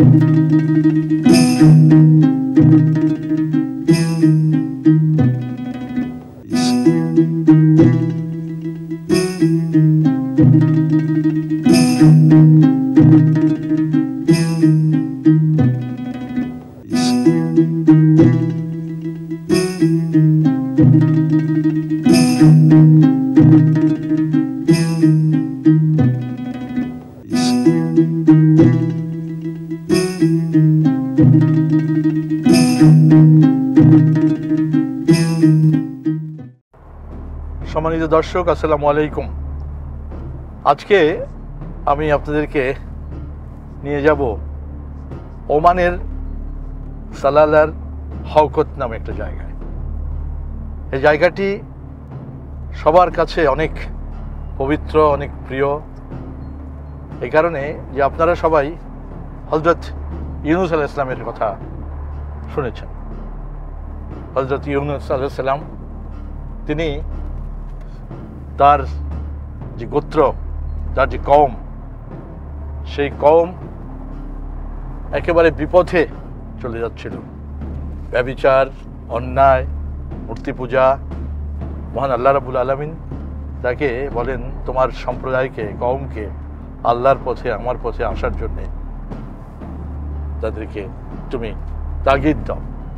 সম্মানিত দর্শক, আসসালামু আলাইকুম। আজকে আমি আপনাদেরকে নিয়ে যাব ওমানের সালালার হওকত নামে একটা জায়গায়। এই জায়গাটি সবার কাছে অনেক পবিত্র, অনেক প্রিয়, এই কারণে যে আপনারা সবাই হযরত ইউনুস আলাইহিস সালামের কথা শুনেছেন। হযরত ইউনুস আলাইহিস সালাম তিনি তার যে গোত্র, তার যে কওম, সেই কওম একেবারে বিপথে চলে যাচ্ছিল। ব্যভিচার, অন্যায়, মূর্তি পূজা। মহান আল্লাহ রাব্বুল আলামিন তাকে বলেন, তোমার সম্প্রদায়কে, কওমকে আল্লাহর পথে, আমার পথে আসার জন্যে তাদেরকে তুমি তাগিদ দাও।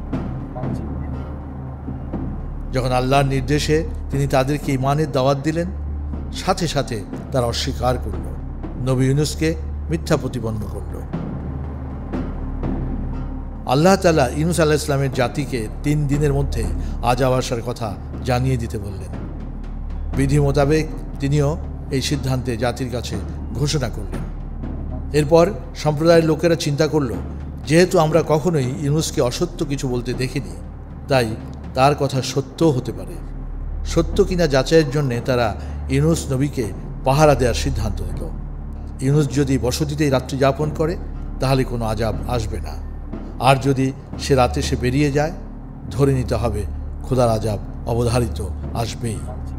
যখন আল্লাহর নির্দেশে তিনি তাদেরকে ঈমানের দাওয়াত দিলেন, সাথে সাথে তারা অস্বীকার করল, নবী ইউনুসকে মিথ্যা প্রতিপন্ন করল। আল্লাহ তাআলা ইউনুস আলাইহিস সালামের জাতিকে 3 দিনের মধ্যে আযাব আসার কথা জানিয়ে দিতে বললেন। বিধি মোতাবেক তিনিও এই সিদ্ধান্তে জাতির কাছে ঘোষণা করলেন। এরপর সম্প্রদায়ের লোকেরা চিন্তা করল, যেহেতু আমরা কখনোই ইউনুসকে অসত্য কিছু বলতে দেখিনি, তাই তার কথা সত্যও হতে পারে। সত্য কিনা যাচাইয়ের জন্যে তারা ইউনুস নবীকে পাহারা দেওয়ার সিদ্ধান্ত নিল। ইউনুস যদি বসতিতেই রাত্রি যাপন করে তাহলে কোনো আযাব আসবে না, আর যদি সে রাতে সে বেরিয়ে যায়, ধরে নিতে হবে খোদার আযাব অবধারিত আসবেই।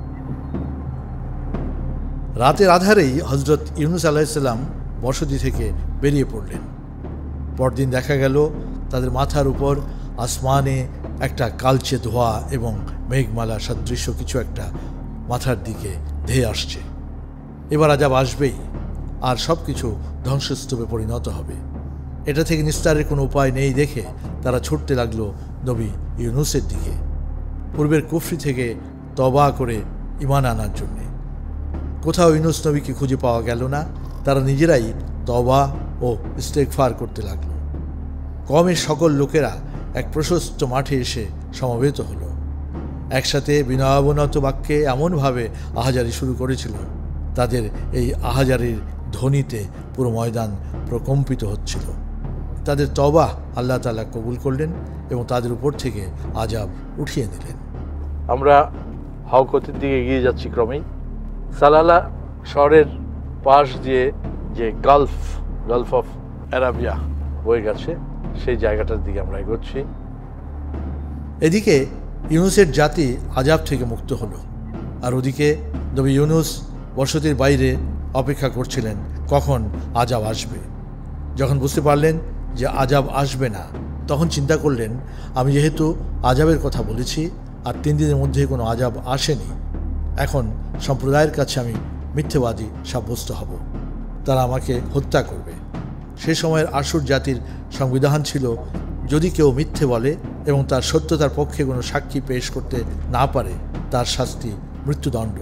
রাতের আধারেই হযরত ইউনুস আলাইহিস সালাম বসতি থেকে বেরিয়ে পড়লেন। পরদিন দেখা গেল তাদের মাথার উপর আসমানে একটা কালচে ধোঁয়া এবং মেঘমালা সদৃশ্য কিছু একটা মাথার দিকে ধেয়ে আসছে। এবার আযাব আসবেই, আর সব কিছু ধ্বংসস্তূপে পরিণত হবে। এটা থেকে নিস্তারের কোনো উপায় নেই দেখে তারা ছুটতে লাগলো নবী ইউনুসের দিকে, পূর্বের কুফরি থেকে তওবা করে ঈমান আনার জন্যে। কোথাও ইউনুস নবীকে খুঁজে পাওয়া গেল না। তারা নিজেরাই তওবা ও ইস্তেগফার করতে লাগল। কওমের সকল লোকেরা এক প্রশস্ত মাঠে এসে সমবেত হলো। একসাথে বিনয়াবনত বাক্যে এমনভাবে আহাজারি শুরু করেছিল, তাদের এই আহাজারির ধ্বনিতে পুরো ময়দান প্রকম্পিত হচ্ছিল। তাদের তওবা আল্লাহ তাআলা কবুল করলেন এবং তাদের উপর থেকে আযাব উঠিয়ে নিলেন। আমরা হওকতের দিকে এগিয়ে যাচ্ছি ক্রমেই। সালালা শহরের পাশ দিয়ে যে গালফ অফ আরাবিয়া বয়ে গেছে, সেই জায়গাটার দিকে আমরা এগোচ্ছি। এদিকে ইউনুসের জাতি আযাব থেকে মুক্ত হলো, আর ওদিকে নবী ইউনুস বসতির বাইরে অপেক্ষা করছিলেন কখন আযাব আসবে। যখন বুঝতে পারলেন যে আযাব আসবে না, তখন চিন্তা করলেন, আমি যেহেতু আযাবের কথা বলেছি আর 3 দিনের মধ্যে কোনো আযাব আসেনি, এখন সম্প্রদায়ের কাছে আমি মিথ্যেবাদী সাব্যস্ত হব, তারা আমাকে হত্যা করবে। সে সময়ের আশুর জাতির সংবিধান ছিল, যদি কেউ মিথ্যে বলে এবং তার সত্যতার পক্ষে কোনো সাক্ষী পেশ করতে না পারে, তার শাস্তি মৃত্যুদণ্ড।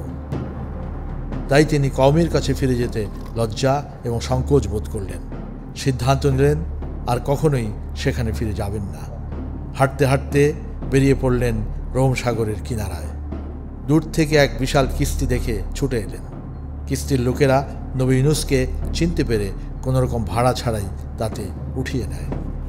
তাই তিনি কওমের কাছে ফিরে যেতে লজ্জা এবং সংকোচ বোধ করলেন। সিদ্ধান্ত নিলেন আর কখনোই সেখানে ফিরে যাবেন না। হাঁটতে হাঁটতে বেরিয়ে পড়লেন রোম সাগরের কিনারায়। দূর থেকে এক বিশাল কিস্তি দেখে ছুটে এলেন। কিস্তির লোকেরা নবী ইউনুসকে চিনতে পেরে কোনোরকম ভাড়া ছাড়াই তাতে উঠিয়ে নেয়।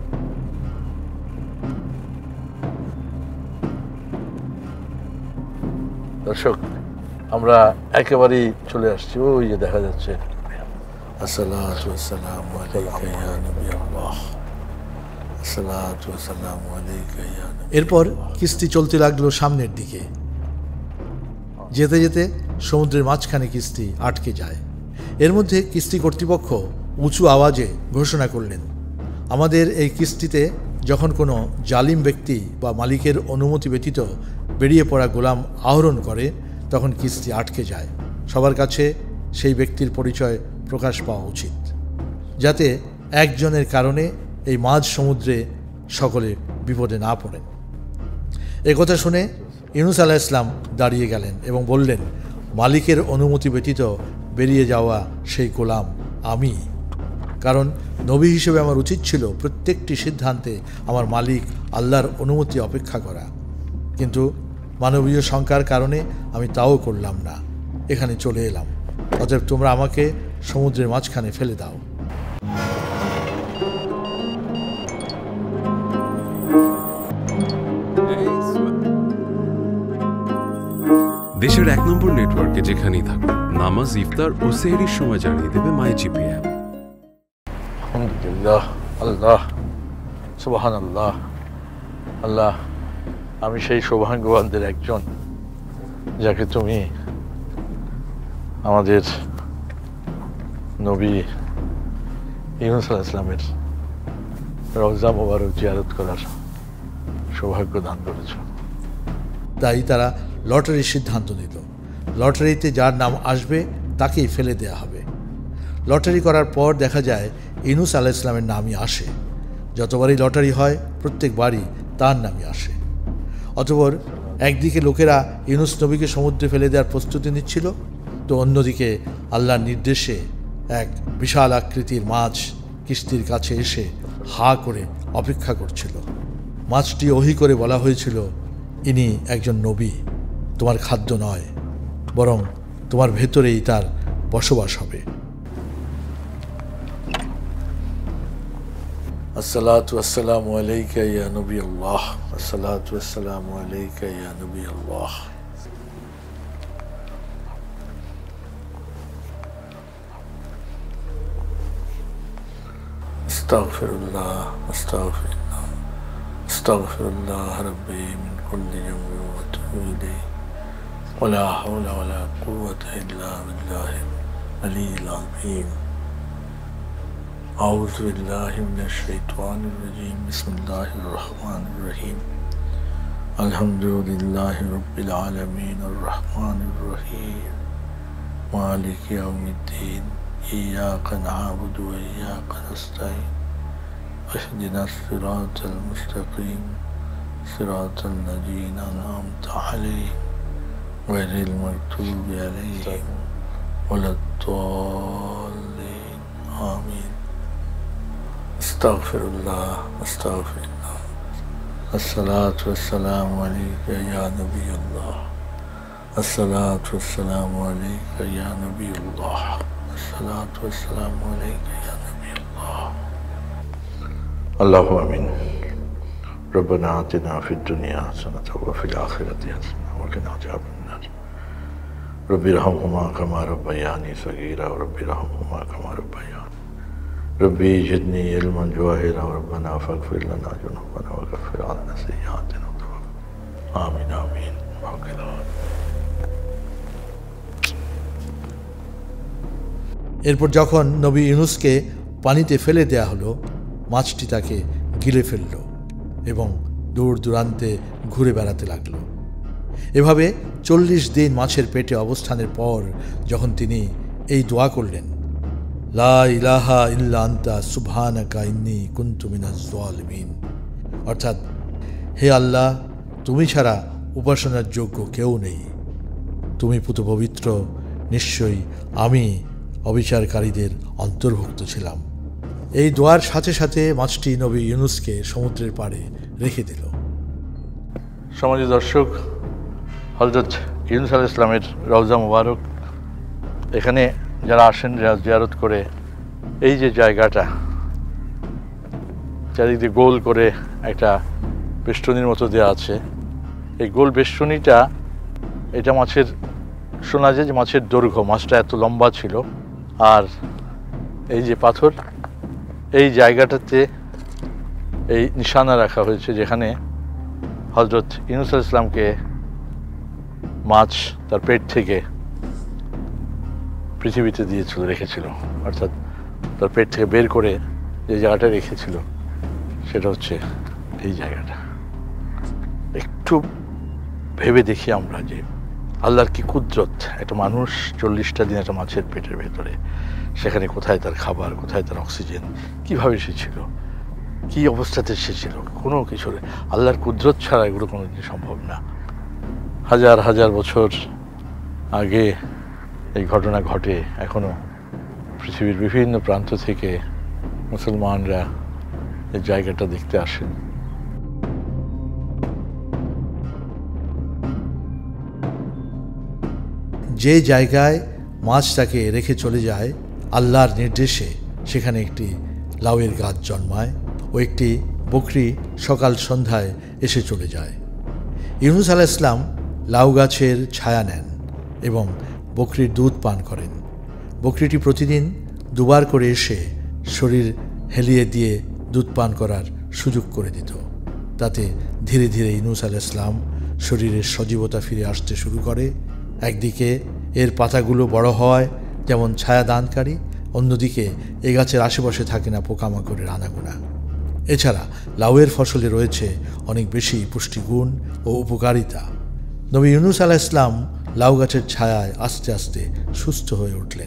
দর্শক, আমরা একেবারেই চলে আসছি। ওই যে দেখা যাচ্ছে, আসসালাতু ওয়াসসালামু আলাইকা ইয়া নবী আল্লাহ, আসসালাতু ওয়াসসালামু আলাইকা ইয়া নবী। এরপর কিস্তি চলতে লাগলো সামনের দিকে। যেতে যেতে সমুদ্রের মাঝখানে কিস্তি আটকে যায়। এর মধ্যে কিস্তি কর্তৃপক্ষ উঁচু আওয়াজে ঘোষণা করলেন, আমাদের এই কিস্তিতে যখন কোনো জালিম ব্যক্তি বা মালিকের অনুমতি ব্যতীত বেরিয়ে পড়া গোলাম আহরণ করে তখন কিস্তি আটকে যায়। সবার কাছে সেই ব্যক্তির পরিচয় প্রকাশ পাওয়া উচিত, যাতে একজনের কারণে এই মাঝ সমুদ্রে সকলে বিপদে না পড়েন। একথা শুনে ইউনুস আলাইহিস সালাম দাঁড়িয়ে গেলেন এবং বললেন, মালিকের অনুমতি ব্যতীত বেরিয়ে যাওয়া সেই গোলাম আমি। কারণ নবী হিসেবে আমার উচিত ছিল প্রত্যেকটি সিদ্ধান্তে আমার মালিক আল্লাহর অনুমতি অপেক্ষা করা, কিন্তু মানবীয় শঙ্কার কারণে আমি তাও করলাম না, এখানে চলে এলাম। অতএব তোমরা আমাকে সমুদ্রের মাঝখানে ফেলে দাও। দেশের 1 নম্বর নেটওয়ার্কে যেখানেই থাকুন, নামাজ, ইফতার ও সেহরির সময় জানিয়ে দেবে মাইজিপি অ্যাপ। আলহামদুলিল্লাহ, আল্লাহ, সুবহানাল্লাহ। আল্লাহ, আমি সেই সৌভাগ্যবানদের একজন যাকে তুমি আমাদের নবী ইউনুস আলাইহিস সালামের রওজা মোবারক জিয়ারত করার সৌভাগ্য দান করেছ। তাই তারা লটারির সিদ্ধান্ত নিল। লটারিতে যার নাম আসবে তাকেই ফেলে দেয়া হবে। লটারি করার পর দেখা যায় ইউনুস আলাইহিস সালামের নামই আসে। যতবারই লটারি হয় প্রত্যেকবারই তার নামই আসে। অতঃপর একদিকে লোকেরা ইউনুস নবীকে সমুদ্রে ফেলে দেওয়ার প্রস্তুতি নিচ্ছিল, তো অন্যদিকে আল্লাহর নির্দেশে এক বিশাল আকৃতির মাছ কিস্তির কাছে এসে হা করে অপেক্ষা করছিল। মাছটি ওহি করে বলা হয়েছিল, ইনি একজন নবী, তোমার খাদ্য নয়, বরং তোমার ভেতরেই তার বসবাস হবে। আসসালাতু ওয়াসসালামু আলাইকা ইয়া নবী আল্লাহ, আসসালাতু ওয়াসসালামু আলাইকা ইয়া নবী আল্লাহ। আস্তাগফিরুল্লাহ, আস্তাগফিরুল্লাহ, আস্তাগফিরুল্লাহ রাব্বি মিন কুল্লি যামবি ওয়া আতুবু ইলাইহি ওয়া লা হাওলা ওয়া লা কুওয়াতা ইল্লা বিল্লাহিল আলিয়্যিল আযীম। أعوذ بالله من الشيطان الرجيم. بسم الله الرحمن الرحيم. الحمد لله رب العالمين الرحمن الرحيم مالك يوم الدين إياك نعبد وإياك نستعين اهدنا الصراط المستقيم صراط الذين أنعمت عليهم غير المغضوب عليهم ولا الضالين آمين. استغفرullah, استغفرullah. الصلاة والسلام عليك يا نبي الله. الصلاة والسلام عليك يا نبي الله. الصلاة والسلام عليك يا نبي الله. اللهم آمين. ربنا آتنا في الدنيا حسنة وفي الآخرة حسنة وقنا عذاب النار. رب ارحمهما كما ربياني صغيرا ورب ارحمهما كما ربياني. ربي زدني علما جواهرا وربنا فاغفر لنا ذنوبنا وكفر عنا سيئاتنا وتوفنا. آمين آمين. এরপর যখন নবী ইউনুসকে পানিতে ফেলে দেয়া হলো, মাছটি তাকে গিলে ফেলল এবং দূর দূরান্তে ঘুরে বেড়াতে লাগলো। এভাবে 40 দিন মাছের পেটে অবস্থানের পর যখন তিনি এই দোয়া করলেন, লা ইলাহা ইল্লা আনতা সুবহানাকা ইন্নী কুনতু মিনাজ জালিমিন, অর্থাৎ হে আল্লাহ, তুমি ছাড়া উপাসনার যোগ্য কেউ নেই, তুমি পুত পবিত্র, নিশ্চয়ই আমি অবিচারকারীদের অন্তর্ভুক্ত ছিলাম। এই দোয়ার সাথে সাথে মাছটি নবী ইউনুসকে সমুদ্রের পাড়ে রেখে দিল। সমাজের দর্শক, হযরত ইউনুস আলাইহিস সালামের রওজা মুবারক, এখানে যারা আসেন জিয়ারত করে, এই যে জায়গাটা চারিদিক দিয়ে গোল করে একটা বেষ্টনীর মতো দেওয়া আছে, এই গোল বেষ্টনীটা, এটা মাছের, শোনা যায় যে মাছের দৈর্ঘ্য, মাছটা এত লম্বা ছিল। আর এই যে পাথর, এই জায়গাটাতে এই নিশানা রাখা হয়েছে যেখানে হযরত ইউনুস আলাইহিস সালামকে মাছ তার পেট থেকে পৃথিবীতে দিয়েছিল, রেখেছিল, অর্থাৎ তার পেট থেকে বের করে যে জায়গাটা রেখেছিল সেটা হচ্ছে এই জায়গাটা। একটু ভেবে দেখি আমরা যে আল্লাহর কি কুদরত, একটা মানুষ 40টা দিন একটা মাছের পেটের ভেতরে, সেখানে কোথায় তার খাবার, কোথায় তার অক্সিজেন, কিভাবে সে ছিল, কি অবস্থাতে সে ছিল, কোনো কিছু আল্লাহর কুদরত ছাড়া এগুলো কোনোদিন সম্ভব না। হাজার হাজার বছর আগে এই ঘটনা ঘটে, এখনো পৃথিবীর বিভিন্ন প্রান্ত থেকে মুসলমানরা এই জায়গাটা দেখতে আসেন। যে জায়গায় মাছ তাকে রেখে চলে যায় আল্লাহর নির্দেশে, সেখানে একটি লাউয়ের গাছ জন্মায় ও একটি বকরি সকাল সন্ধ্যায় এসে চলে যায়। ইউনুস আলাইহিস সালাম লাউ গাছের ছায়া নেন এবং বকরির দুধ পান করেন। বকরিটি প্রতিদিন দুবার করে এসে শরীর হেলিয়ে দিয়ে দুধ পান করার সুযোগ করে দিত। তাতে ধীরে ধীরে ইউনুস আলাইহিস সালাম শরীরের সজীবতা ফিরে আসতে শুরু করে। একদিকে এর পাতাগুলো বড় হয় যেমন ছায়া দানকারী, অন্যদিকে এ গাছের আশেপাশে থাকে না পোকামাকড়ের আনাগোনা। এছাড়া লাউয়ের ফসলে রয়েছে অনেক বেশি পুষ্টিগুণ ও উপকারিতা। নবী ইউনুস আলাইহিস সালাম লাউ গাছের ছায়ায় আস্তে আস্তে সুস্থ হয়ে উঠলেন।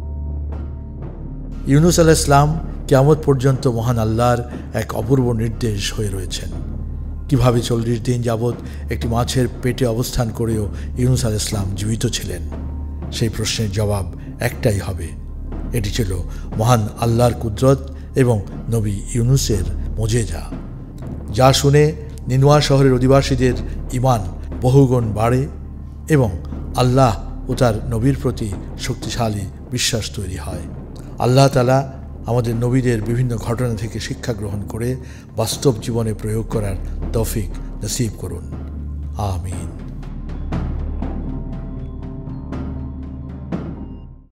ইউনুস আলাইহিস সালাম কিয়ামত পর্যন্ত মহান আল্লাহর এক অপূর্ব নির্দেশ হয়ে রয়েছেন। কিভাবে 40 দিন যাবৎ একটি মাছের পেটে অবস্থান করেও ইউনুস আলাইহিস সালাম জীবিত ছিলেন, সেই প্রশ্নের জবাব একটাই হবে, এটি ছিল মহান আল্লাহর কুদরত এবং নবী ইউনুসের মুজিজা। যা শুনে নিনওয়া শহরের অধিবাসীদের ঈমান বহুগুণ বাড়ে এবং আল্লাহ ও তার নবীর প্রতি শক্তিশালী বিশ্বাস তৈরি হয়। আল্লাহ তাআলা আমাদের নবীদের বিভিন্ন ঘটনা থেকে শিক্ষা গ্রহণ করে বাস্তব জীবনে প্রয়োগ করার তৌফিক নসিব করুন। আমিন।